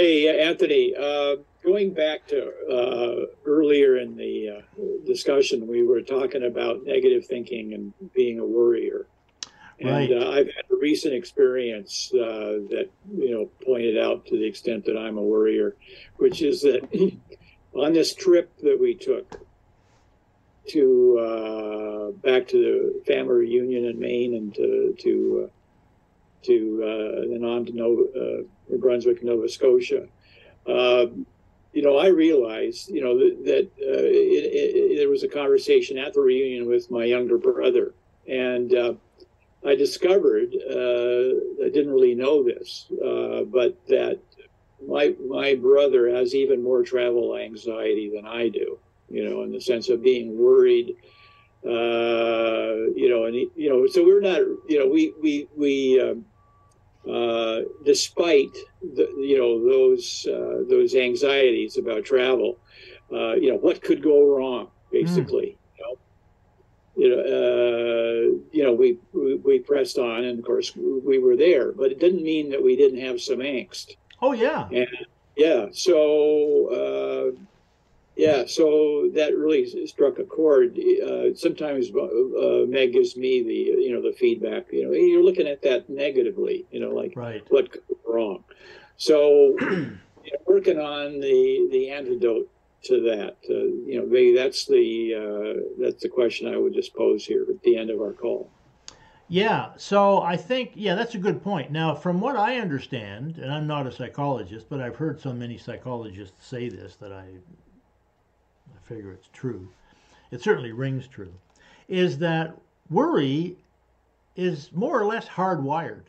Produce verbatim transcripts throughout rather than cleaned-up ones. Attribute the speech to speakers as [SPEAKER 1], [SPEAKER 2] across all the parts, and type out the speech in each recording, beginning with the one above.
[SPEAKER 1] Hey, Anthony, uh, going back to uh, earlier in the uh, discussion, we were talking about negative thinking and being a worrier. And
[SPEAKER 2] Right.
[SPEAKER 1] uh, I've had a recent experience uh, that, you know, pointed out to the extent that I'm a worrier, which is that on this trip that we took to uh, back to the family reunion in Maine and to, to, uh, to uh, and then on to Nova, uh, New Brunswick, Nova Scotia. Uh, you know, I realized, you know, that, that uh, it, it, there was a conversation at the reunion with my younger brother, and uh, I discovered uh, I didn't really know this, uh, but that my my brother has even more travel anxiety than I do. You know, in the sense of being worried. Uh, you know, and he, you know, so we're not. You know, we we we. Um, uh, despite the, you know those uh, those anxieties about travel, uh, you know what could go wrong,
[SPEAKER 2] Mm.
[SPEAKER 1] basically. You know, you know, uh, you know we, we we pressed on, and of course we were there, but it didn't mean that we didn't have some angst.
[SPEAKER 2] Oh yeah.
[SPEAKER 1] And yeah, so uh, yeah, so that really struck a chord. Uh, sometimes uh, Meg gives me the you know the feedback. You know, "Hey, you're looking at that negatively. You know, like
[SPEAKER 2] Right.
[SPEAKER 1] what could go wrong." So, you know, working on the the antidote to that. Uh, you know, maybe that's the uh, that's the question I would just pose here at the end of our call.
[SPEAKER 2] Yeah. So I think yeah, that's a good point. Now, from what I understand, and I'm not a psychologist, but I've heard so many psychologists say this that I, I figure it's true. It certainly rings true. Is that worry is more or less hardwired.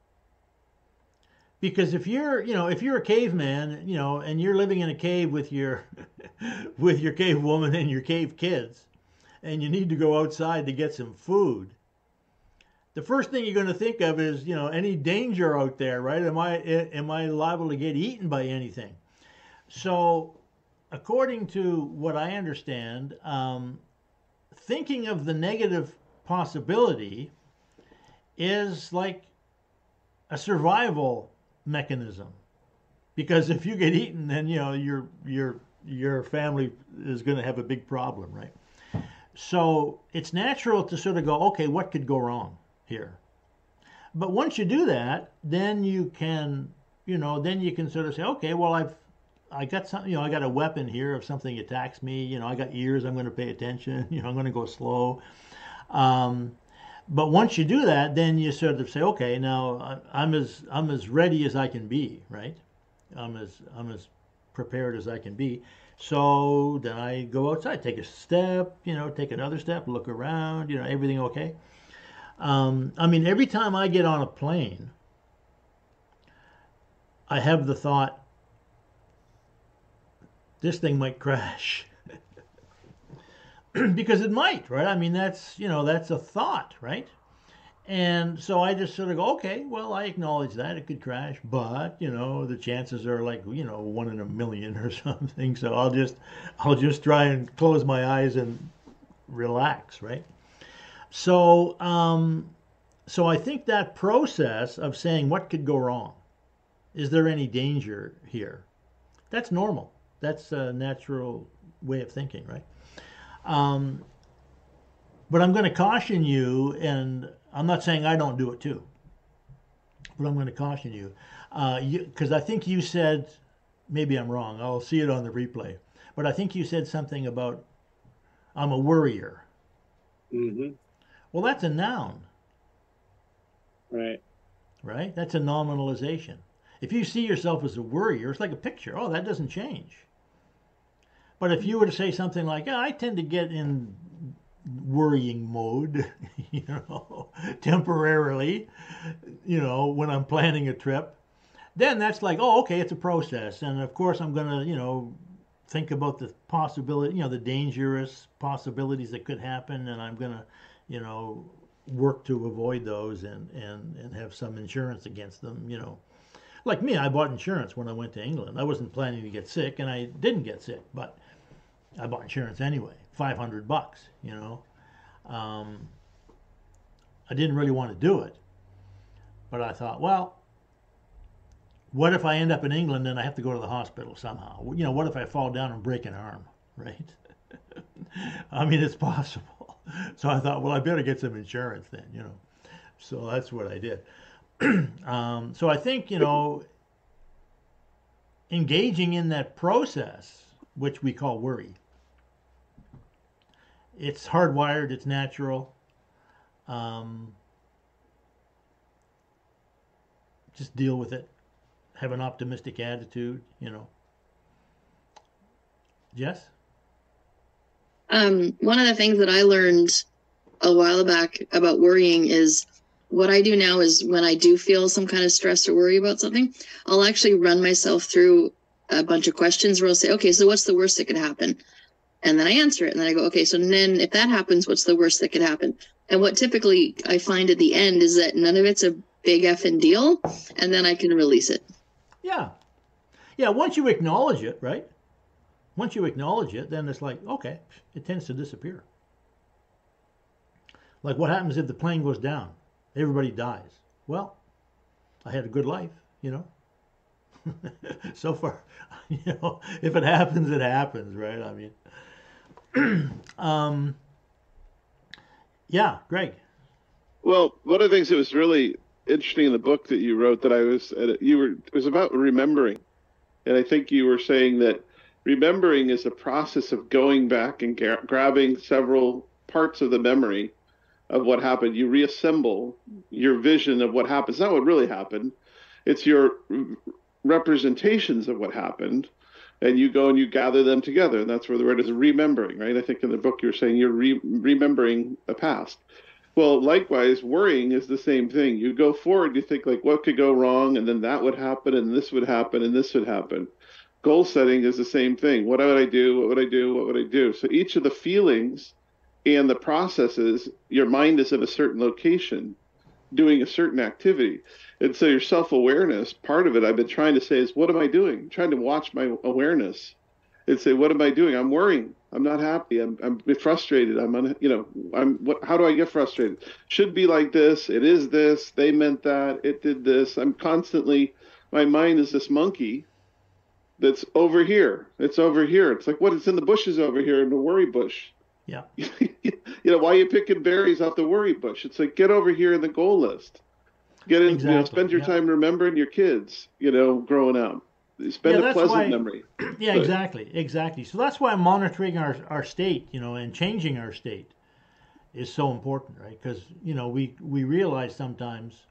[SPEAKER 2] Because if you're, you know, if you're a caveman, you know, and you're living in a cave with your with your cave woman and your cave kids, and you need to go outside to get some food, the first thing you're going to think of is, you know, any danger out there, right? Am I am I liable to get eaten by anything? So, according to what I understand, um, thinking of the negative possibility is like a survival mechanism. Because if you get eaten, then you know your your your family is going to have a big problem, right? So it's natural to sort of go, okay, what could go wrong here? But once you do that, then you can, you know, then you can sort of say, okay, well, I've I got something, you know, I got a weapon here. If something attacks me, you know, I got ears. I'm going to pay attention. You know, I'm going to go slow. Um, but once you do that, then you sort of say, okay, now I- am as I'm as ready as I can be, right? I'm as I'm as prepared as I can be. So then I go outside, take a step, you know, take another step, look around, you know, everything okay. Um, I mean, every time I get on a plane, I have the thought, this thing might crash. Because it might, right? I mean, that's, you know, that's a thought, right? And so I just sort of go, okay, well, I acknowledge that it could crash, but you know, the chances are like, you know, one in a million or something. So I'll just, I'll just try and close my eyes and relax, right? So, um, so I think that process of saying what could go wrong, is there any danger here? That's normal. That's a natural way of thinking, right? Um, but I'm going to caution you, and I'm not saying I don't do it too, but I'm going to caution you because uh, I think you said, maybe I'm wrong. I'll see it on the replay, but I think you said something about I'm a worrier.
[SPEAKER 1] Hmm.
[SPEAKER 2] Well, that's a noun,
[SPEAKER 1] Right.
[SPEAKER 2] right? That's a nominalization. If you see yourself as a worrier, it's like a picture. Oh, that doesn't change. But if you were to say something like, yeah, I tend to get in worrying mode, you know, temporarily, you know, when I'm planning a trip, then that's like, oh, okay, it's a process. And of course, I'm going to, you know, think about the possibility, you know, the dangerous possibilities that could happen. And I'm going to, you know, work to avoid those and, and, and have some insurance against them, you know. Like me, I bought insurance when I went to England. I wasn't planning to get sick and I didn't get sick, but I bought insurance anyway, five hundred bucks, you know. Um, I didn't really want to do it, but I thought, well, what if I end up in England and I have to go to the hospital somehow? You know, what if I fall down and break an arm, right? I mean, it's possible. So I thought, well, I better get some insurance then, you know. So that's what I did. um, so I think, you know, engaging in that process, which we call worry, it's hardwired, it's natural. Um, just deal with it. Have an optimistic attitude, you know. Jess?
[SPEAKER 3] Um, one of the things that I learned a while back about worrying is what I do now is when I do feel some kind of stress or worry about something, I'll actually run myself through a bunch of questions where I'll say, okay, so what's the worst that could happen? And then I answer it. And then I go, okay, so then if that happens, what's the worst that could happen? And what typically I find at the end is that none of it's a big effing deal. And then I can release it.
[SPEAKER 2] Yeah. Yeah, once you acknowledge it, right? Once you acknowledge it, then it's like, okay, it tends to disappear. Like what happens if the plane goes down? Everybody dies. Well, I had a good life, you know. So far, you know, if it happens, it happens, right? I mean, um, yeah, Greg.
[SPEAKER 4] Well, one of the things that was really interesting in the book that you wrote that I was, you were, it was about remembering. And I think you were saying that remembering is a process of going back and gra- grabbing several parts of the memory of what happened. You reassemble your vision of what happened. It's not what really happened. It's your representations of what happened. And you go and you gather them together. And that's where the word is remembering, right? I think in the book you're saying you're re- remembering the past. Well, likewise, worrying is the same thing. You go forward, you think like, what could go wrong? And then that would happen, and this would happen, and this would happen. Goal setting is the same thing. What would I do? What would I do? What would I do? So each of the feelings and the processes, your mind is in a certain location doing a certain activity. And so your self-awareness, part of it I've been trying to say is, what am I doing? I'm trying to watch my awareness and say, what am I doing? I'm worrying. I'm not happy. I'm I'm frustrated. I'm un, you know, I'm what how do I get frustrated? Should be like this. It is this. They meant that. It did this. I'm constantly, my mind is this monkey that's over here. It's over here. It's like, what? It's in the bushes over here in the worry bush.
[SPEAKER 2] Yeah.
[SPEAKER 4] You know, why are you picking berries off the worry bush? It's like, get over here in the goal list. Get in,
[SPEAKER 2] Exactly.
[SPEAKER 4] you know, spend your
[SPEAKER 2] yeah.
[SPEAKER 4] time remembering your kids, you know, growing up. Spend
[SPEAKER 2] Yeah,
[SPEAKER 4] a pleasant
[SPEAKER 2] why,
[SPEAKER 4] memory.
[SPEAKER 2] Yeah,
[SPEAKER 4] But,
[SPEAKER 2] exactly. Exactly. So that's why monitoring our, our state, you know, and changing our state is so important, right? Because, you know, we, we realize sometimes,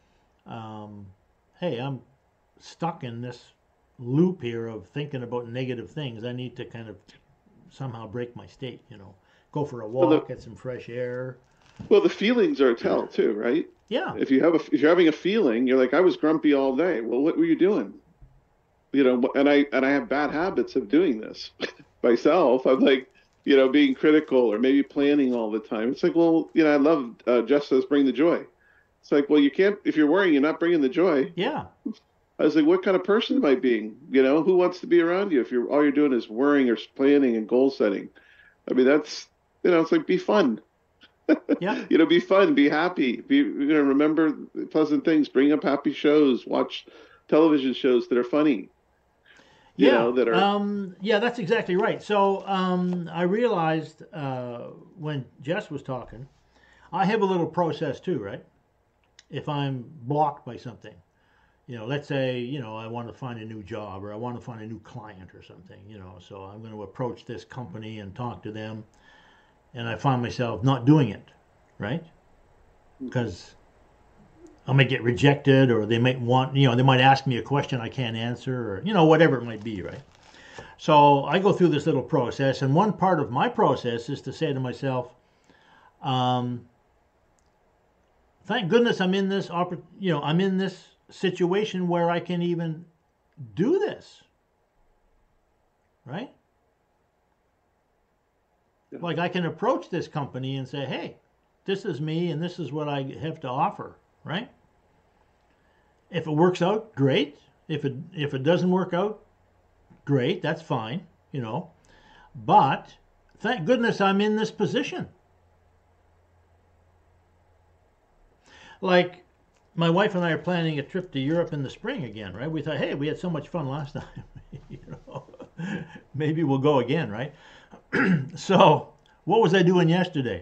[SPEAKER 2] um, hey, I'm stuck in this loop here of thinking about negative things. I need to kind of somehow break my state, you know, go for a walk,
[SPEAKER 4] well, the,
[SPEAKER 2] get some fresh air.
[SPEAKER 4] well, the feelings are a tell too, right?
[SPEAKER 2] Yeah.
[SPEAKER 4] If you have a, if you're having a feeling, you're like, I was grumpy all day. Well, what were you doing? You know, and I and I have bad habits of doing this myself. I'm like, you know, being critical or maybe planning all the time. It's like, well, you know, I love uh, Jess says bring the joy. It's like, well, you can't if you're worrying, you're not bringing the joy.
[SPEAKER 2] Yeah.
[SPEAKER 4] I was like, what kind of person am I being? You know, who wants to be around you if you're all you're doing is worrying or planning and goal setting? I mean, that's you know, it's like be fun.
[SPEAKER 2] Yeah.
[SPEAKER 4] You know, be fun, be happy, be you know, remember pleasant things, bring up happy shows, watch television shows that are funny. You
[SPEAKER 2] Yeah,
[SPEAKER 4] know, that are
[SPEAKER 2] um, yeah, that's exactly right. So um, I realized uh, when Jess was talking, I have a little process too, right? If I'm blocked by something, you know, let's say, you know, I want to find a new job or I want to find a new client or something, you know, so I'm going to approach this company and talk to them, and I find myself not doing it, right? Because I might get rejected, or they might want, you know, they might ask me a question I can't answer, or, you know, whatever it might be, right? So I go through this little process, and one part of my process is to say to myself, um, thank goodness I'm in this, oppor- you know, I'm in this situation where I can even do this, right? Yeah. Like I can approach this company and say, hey, this is me, and this is what I have to offer, right? If it works out, great. If it if it doesn't work out, great. That's fine, you know. But thank goodness I'm in this position. Like my wife and I are planning a trip to Europe in the spring again, right? We thought, hey, we had so much fun last time, you know, maybe we'll go again, right? So, what was I doing yesterday?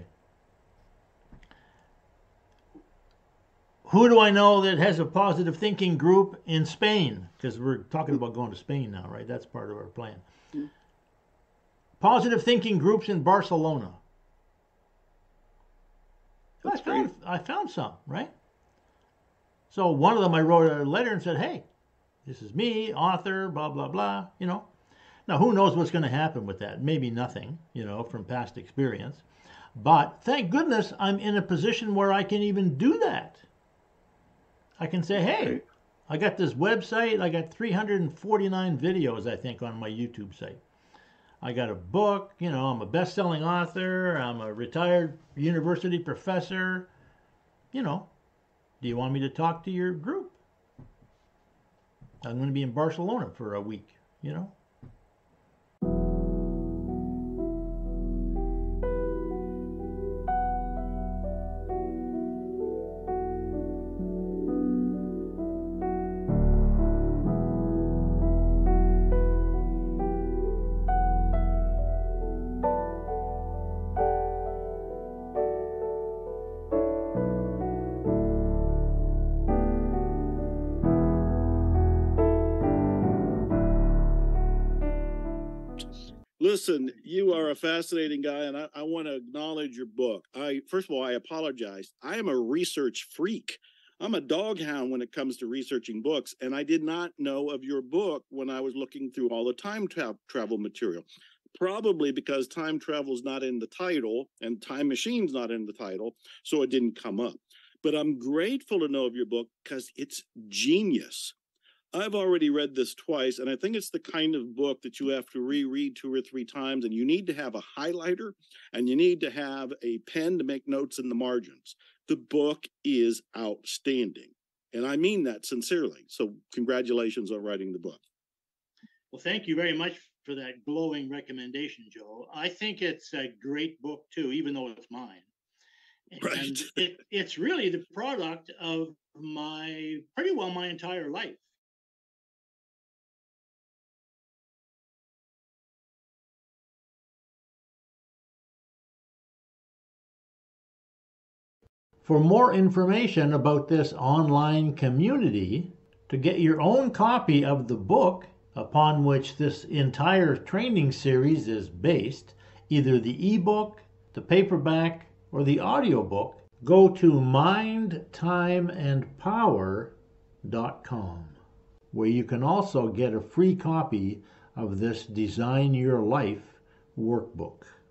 [SPEAKER 2] Who do I know that has a positive thinking group in Spain? Because we're talking about going to Spain now, right? That's part of our plan. Positive thinking groups in Barcelona.
[SPEAKER 4] That's
[SPEAKER 2] I found
[SPEAKER 4] great.
[SPEAKER 2] I found some, right? So one of them I wrote a letter and said, "Hey, this is me, author, blah blah blah." You know. Now who knows what's going to happen with that? Maybe nothing, you know, from past experience. But thank goodness I'm in a position where I can even do that. I can say, "Hey,
[SPEAKER 4] Great.
[SPEAKER 2] I got this website. I got three hundred forty-nine videos, I think, on my YouTube site. I got a book. You know, I'm a best-selling author. I'm a retired university professor. You know, do you want me to talk to your group? I'm going to be in Barcelona for a week, you know."
[SPEAKER 5] Listen, you are a fascinating guy, and I, I want to acknowledge your book. I first of all, I apologize. I am a research freak. I'm a doghound when it comes to researching books, and I did not know of your book when I was looking through all the time tra- travel material. Probably because time travel is not in the title and time machine's not in the title, so it didn't come up. But I'm grateful to know of your book because it's genius. I've already read this twice, and I think it's the kind of book that you have to reread two or three times, and you need to have a highlighter, and you need to have a pen to make notes in the margins. The book is outstanding, and I mean that sincerely. So congratulations on writing the book.
[SPEAKER 2] Well, thank you very much for that glowing recommendation, Joe. I think it's a great book too, even though it's mine.
[SPEAKER 5] Right.
[SPEAKER 2] And it, it's really the product of my, pretty well my entire life. For more information about this online community, to get your own copy of the book upon which this entire training series is based, either the ebook, the paperback, or the audiobook, go to mind time and power dot com, where you can also get a free copy of this Design Your Life workbook.